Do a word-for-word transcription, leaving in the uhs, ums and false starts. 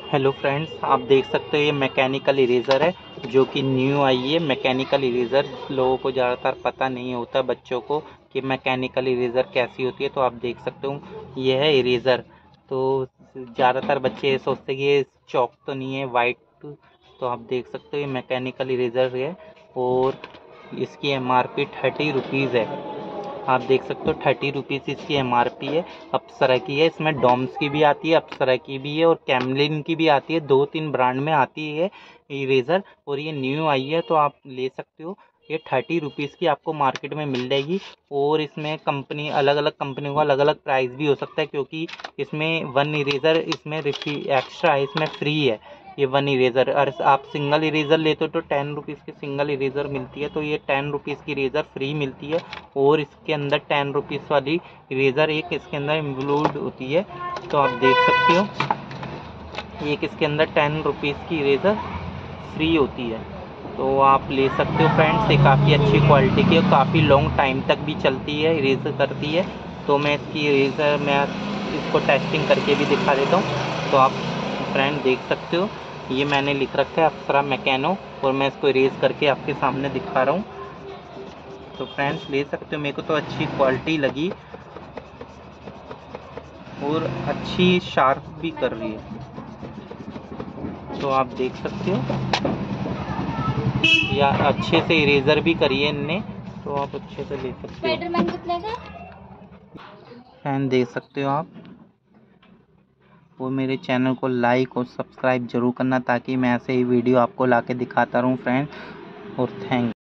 Hello friends, आप देख सकते हो ये मैकेनिकल इरेज़र है जो कि न्यू आई है। मैकेनिकल इरेज़र लोगों को ज़्यादातर पता नहीं होता, बच्चों को, कि मैकेनिकल इरेज़र कैसी होती है। तो आप देख सकते हो ये है इरेज़र। तो ज़्यादातर बच्चे ये सोचते हैं कि ये चॉक तो नहीं है वाइट। तो आप देख सकते हो ये मैकेनिकल इरेज़र है और इसकी M R P thirty rupees है। आप देख सकते हो थर्टी रुपीज़ इसकी एम आर पी है। अप्सरा की है, इसमें डॉम्स की भी आती है, अप्सरा की भी है और कैमलिन की भी आती है। दो तीन ब्रांड में आती है इरेज़र और ये न्यू आई है तो आप ले सकते हो। ये थर्टी रुपीज़ की आपको मार्केट में मिल जाएगी और इसमें कंपनी अलग अलग कंपनियों का अलग अलग प्राइस भी हो सकता है, क्योंकि इसमें वन इरेज़र इसमें रिफी एक्स्ट्रा है, इसमें फ्री है ये वन इरेज़र। और आप सिंगल इरेज़र लेते हो तो टेन रुपीज़ की सिंगल इरेज़र मिलती है, तो ये टेन रुपीज़ की इरेज़र फ्री मिलती है। और इसके अंदर टेन रुपीज़ वाली इरेज़र एक इसके अंदर इंक्लूड होती है। तो आप देख सकते हो एक इसके अंदर टेन रुपीज़ की इरेज़र फ्री होती है, तो आप ले सकते हो फ्रेंड्स। ये काफ़ी अच्छी क्वालिटी की और काफ़ी लॉन्ग टाइम तक भी चलती है, इरेज़र करती है। तो मैं इसकी इरेज़र मैं इसको टेस्टिंग करके भी दिखा देता हूँ। तो आप फ्रेंड देख सकते हो ये मैंने लिख रखा है अप्सरा मैकेनो और मैं इसको इरेज़ करके आपके सामने दिखा रहा हूँ। तो फ्रेंड्स ले सकते हो, मेरे को तो अच्छी क्वालिटी लगी और अच्छी शार्प भी कर रही है। तो आप देख सकते हो या अच्छे से इरेज़र भी करी है इनने, तो आप अच्छे से ले सकते हो। स्पाइडरमैन कितने का? फ्रेंड देख सकते हो आप। और मेरे चैनल को लाइक और सब्सक्राइब जरूर करना ताकि मैं ऐसे ही वीडियो आपको लाके दिखाता रहूं फ्रेंड। और थैंक